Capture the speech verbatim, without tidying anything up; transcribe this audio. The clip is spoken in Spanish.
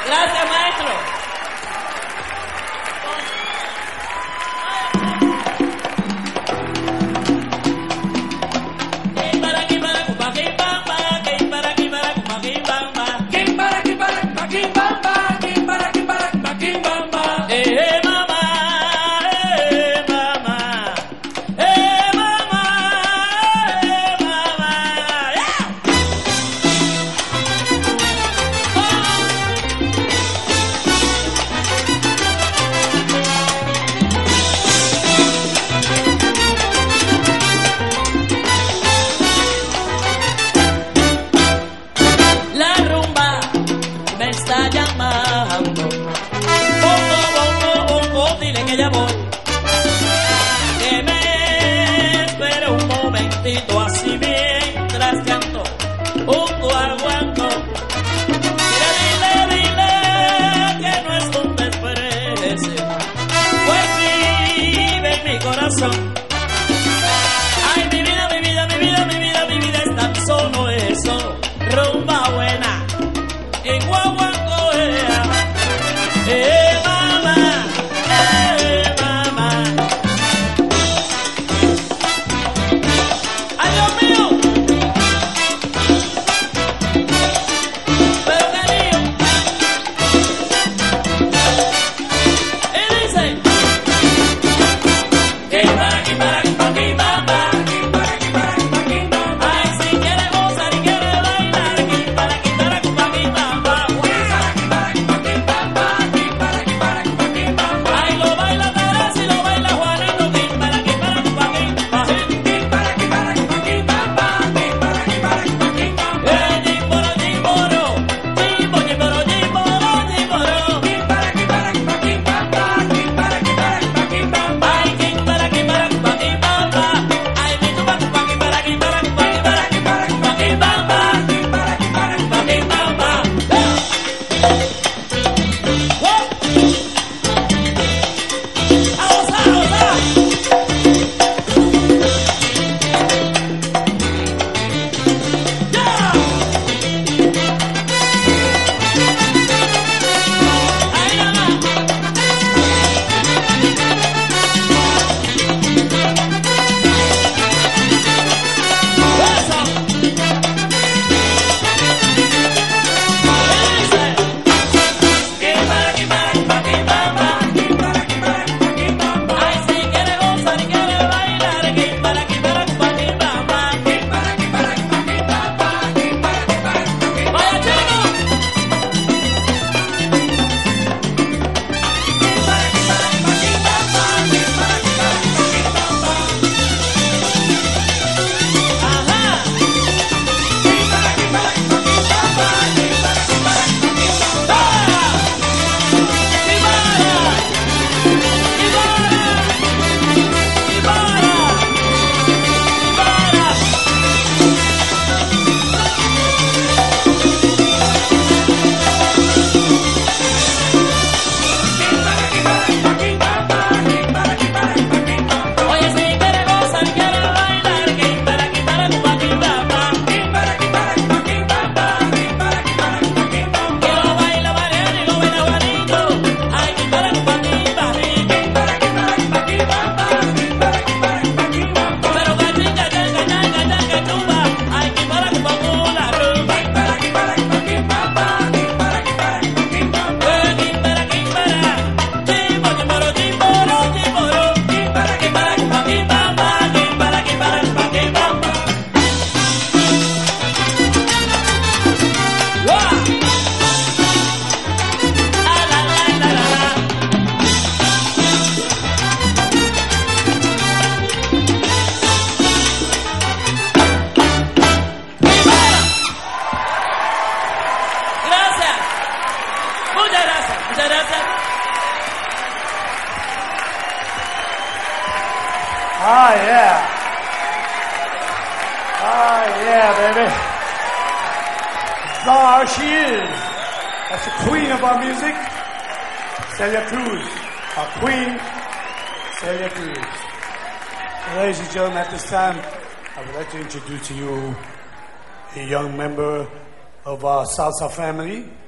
Gracias, maestro. Así mientras canto un guaguancó. Mira, dile, dile que no es un desprecio, pues vive en mi corazón. Ay, mi vida, mi vida, mi vida, mi vida, mi vida es tan solo eso. Rumba buena y guaguancó, eh, eh, mamá, eh, mamá. Ah, yeah. Ah, yeah, baby. There she is. That's the queen of our music, Celia Cruz. Our queen, Celia Cruz. Ladies and gentlemen, at this time, I would like to introduce to you a young member of our salsa family.